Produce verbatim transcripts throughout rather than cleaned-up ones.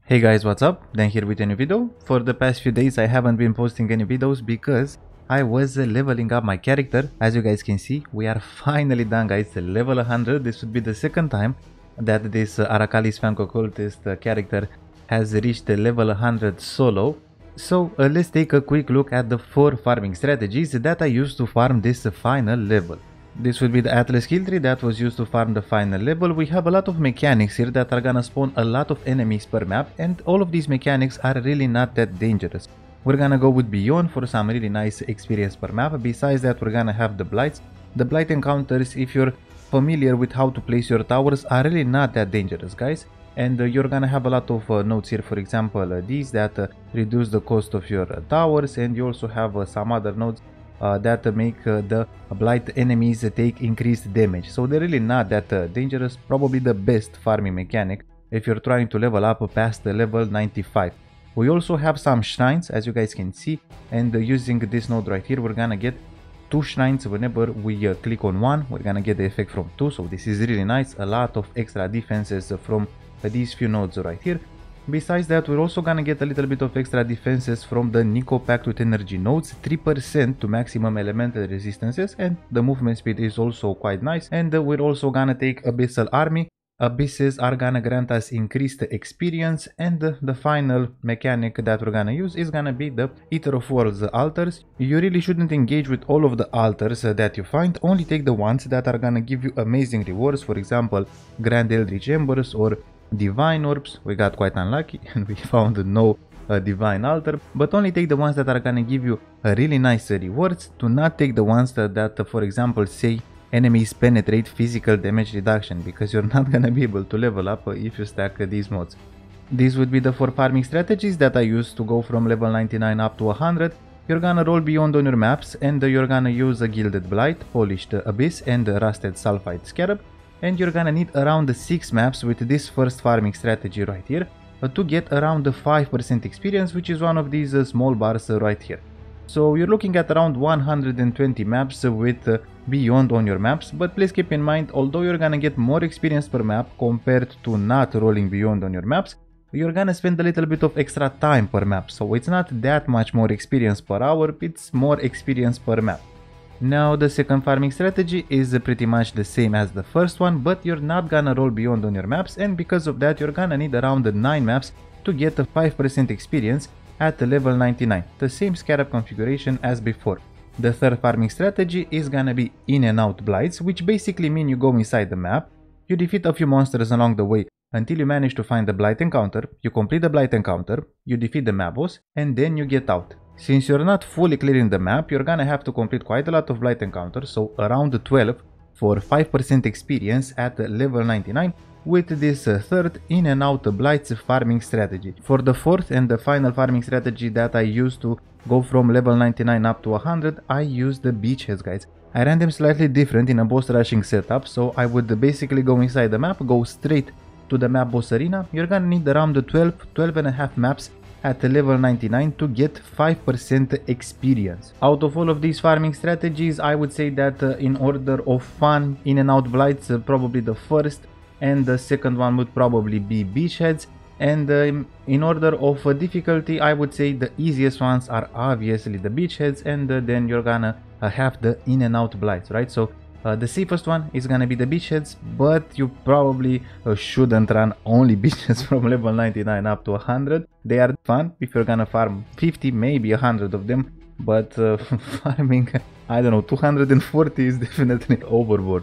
Hey guys, what's up? Dan here with a new video. For the past few days I haven't been posting any videos because I was uh, leveling up my character. As you guys can see, we are finally done guys, level one hundred. This would be the second time that this uh, Arakalis Franco Cultist uh, character has reached the level one hundred solo. So uh, let's take a quick look at the four farming strategies that I used to farm this uh, final level. This will be the Atlas skill tree that was used to farm the final level. We have a lot of mechanics here that are gonna spawn a lot of enemies per map, and all of these mechanics are really not that dangerous. We're gonna go with Beyond for some really nice experience per map. Besides that, we're gonna have the Blights. The Blight encounters, if you're familiar with how to place your towers, are really not that dangerous guys. And uh, you're gonna have a lot of uh, nodes here, for example uh, these that uh, reduce the cost of your uh, towers, and you also have uh, some other nodes Uh, that uh, make uh, the blight enemies uh, take increased damage. So they're really not that uh, dangerous, probably the best farming mechanic if you're trying to level up past the level ninety-five. We also have some shrines, as you guys can see, and uh, using this node right here, we're gonna get two shrines whenever we uh, click on one. We're gonna get the effect from two, so this is really nice. A lot of extra defenses from uh, these few nodes right here. Besides that, we're also gonna get a little bit of extra defenses from the Nico Pact with Energy nodes, three percent to maximum elemental resistances, and the movement speed is also quite nice. And uh, we're also gonna take Abyssal Army. Abysses are gonna grant us increased experience, and uh, the final mechanic that we're gonna use is gonna be the Eater of Worlds altars. You really shouldn't engage with all of the altars uh, that you find, only take the ones that are gonna give you amazing rewards, for example Grand Eldritch Embers or Divine Orbs. We got quite unlucky and we found no uh, Divine Altar, but only take the ones that are gonna give you a really nice uh, rewards. Do not take the ones that, that uh, for example say enemies penetrate physical damage reduction, because you're not gonna be able to level up uh, if you stack uh, these mods. These would be the four farming strategies that I used to go from level ninety-nine up to one hundred. You're gonna roll Beyond on your maps, and uh, you're gonna use a Gilded Blight, Polished Abyss, and uh, Rusted Sulfide Scarab. And you're gonna need around six maps with this first farming strategy right here uh, to get around the five percent experience, which is one of these uh, small bars uh, right here. So you're looking at around one hundred twenty maps uh, with uh, Beyond on your maps, but please keep in mind, although you're gonna get more experience per map compared to not rolling Beyond on your maps, you're gonna spend a little bit of extra time per map, so it's not that much more experience per hour, it's more experience per map. Now the second farming strategy is pretty much the same as the first one, but you're not gonna roll Beyond on your maps, and because of that you're gonna need around nine maps to get a five percent experience at level ninety-nine, the same scarab configuration as before. The third farming strategy is gonna be In and Out Blights, which basically mean you go inside the map, you defeat a few monsters along the way until you manage to find the Blight encounter, you complete the Blight encounter, you defeat the map boss, and then you get out. Since you're not fully clearing the map, you're gonna have to complete quite a lot of Blight encounters, so around twelve for five percent experience at level ninety-nine with this uh, third In and Out Blights farming strategy. For the fourth and the final farming strategy that I used to go from level ninety-nine up to one hundred, I used the Beachheads guys. I ran them slightly different in a boss rushing setup, so I would basically go inside the map, go straight to the map boss arena. You're gonna need around twelve, twelve and a half maps at level ninety-nine to get five percent experience. Out of all of these farming strategies, I would say that uh, in order of fun, In and Out Blights uh, probably the first, and the second one would probably be Beachheads, and uh, in order of uh, difficulty I would say the easiest ones are obviously the Beachheads, and uh, then you're gonna uh, have the In and Out Blights, right? So Uh, the safest one is gonna be the Beachheads, but you probably uh, shouldn't run only Beachheads from level ninety-nine up to one hundred. They are fun if you're gonna farm fifty, maybe one hundred of them, but uh, farming, I don't know, two hundred forty is definitely overboard.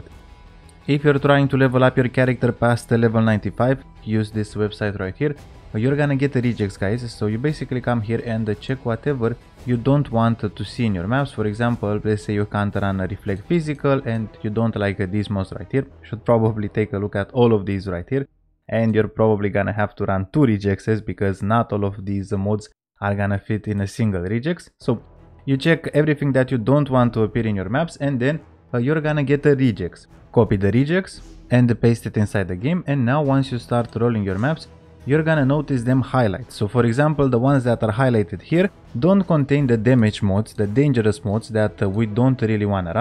If you're trying to level up your character past level ninety-five, use this website right here. You're gonna get the rejects guys, so you basically come here and check whatever you don't want to see in your maps. For example, let's say you can't run a Reflect Physical and you don't like these mods right here. You should probably take a look at all of these right here, and you're probably gonna have to run two rejects because not all of these mods are gonna fit in a single rejects. So you check everything that you don't want to appear in your maps, and then uh, you're gonna get the rejects. Copy the rejects and paste it inside the game, and now once you start rolling your maps, you're gonna notice them highlight. So for example, the ones that are highlighted here don't contain the damage mods, the dangerous mods that uh, we don't really wanna run.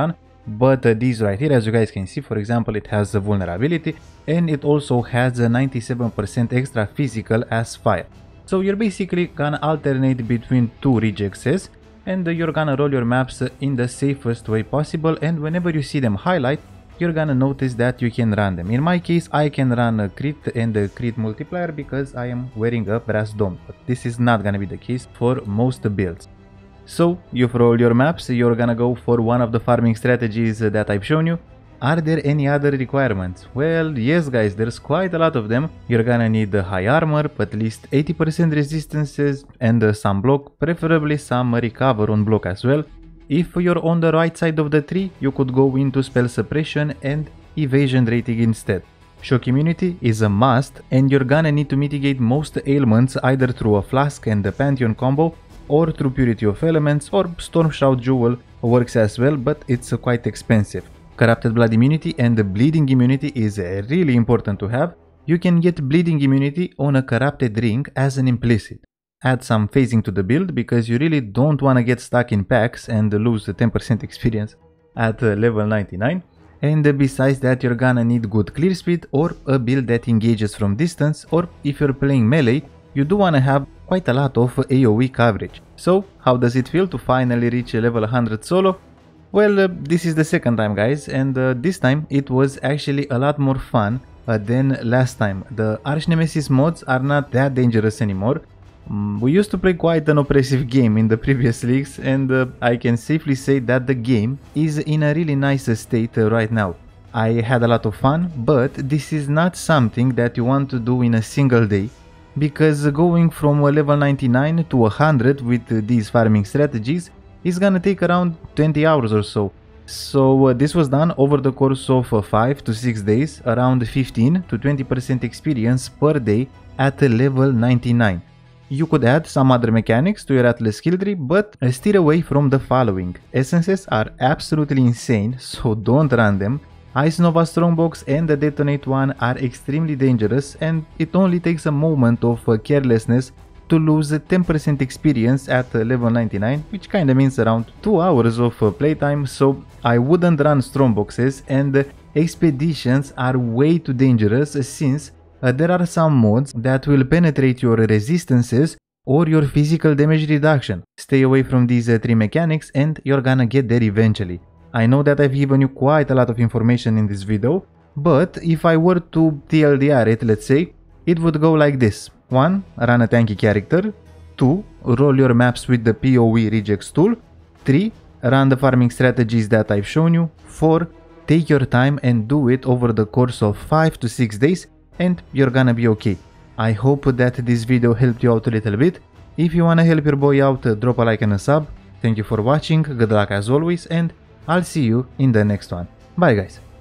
But uh, these right here, as you guys can see, for example, it has a vulnerability and it also has a ninety-seven percent extra physical as fire. So you're basically gonna alternate between two rejects and you're gonna roll your maps in the safest way possible, and whenever you see them highlight, you're gonna notice that you can run them. In my case, I can run a crit and a crit multiplier because I am wearing a brass dome, but this is not gonna be the case for most builds. So you've rolled your maps, you're gonna go for one of the farming strategies that I've shown you. Are there any other requirements? Well, yes guys, there's quite a lot of them. You're gonna need high armor, at least eighty percent resistances, and some block, preferably some recover on block as well. If you're on the right side of the tree, you could go into spell suppression and evasion rating instead. Shock immunity is a must, and you're gonna need to mitigate most ailments either through a flask and a pantheon combo, or through purity of elements, or storm shroud jewel works as well, but it's quite expensive. Corrupted blood immunity and bleeding immunity is really important to have. You can get bleeding immunity on a corrupted ring as an implicit. Add some phasing to the build because you really don't want to get stuck in packs and lose the ten percent experience at level ninety-nine. And besides that, you're gonna need good clear speed or a build that engages from distance, or if you're playing melee, you do want to have quite a lot of A O E coverage. So how does it feel to finally reach level one hundred solo? Well, uh, this is the second time guys, and uh, this time it was actually a lot more fun uh, than last time. The Arch Nemesis mods are not that dangerous anymore. Um, we used to play quite an oppressive game in the previous leagues, and uh, I can safely say that the game is in a really nice state uh, right now. I had a lot of fun, but this is not something that you want to do in a single day, because going from level ninety-nine to one hundred with uh, these farming strategies is gonna take around twenty hours or so. So uh, this was done over the course of uh, five to six days, around fifteen to twenty percent experience per day at uh, level ninety-nine. You could add some other mechanics to your Atlas skill tree, but uh, steer away from the following. Essences are absolutely insane, so don't run them. Ice Nova Strongbox and the Detonate one are extremely dangerous, and it only takes a moment of uh, carelessness to lose ten percent experience at level ninety-nine, which kinda means around two hours of playtime, so I wouldn't run strongboxes, and expeditions are way too dangerous since uh, there are some mods that will penetrate your resistances or your physical damage reduction. Stay away from these uh, three mechanics and you're gonna get there eventually. I know that I've given you quite a lot of information in this video, but if I were to T L D R it, let's say, it would go like this. one. Run a tanky character. two. Roll your maps with the P O E rejects tool. three. Run the farming strategies that I've shown you. four. Take your time and do it over the course of five to six days and you're gonna be okay. I hope that this video helped you out a little bit. If you wanna help your boy out, drop a like and a sub. Thank you for watching, good luck as always, and I'll see you in the next one. Bye guys.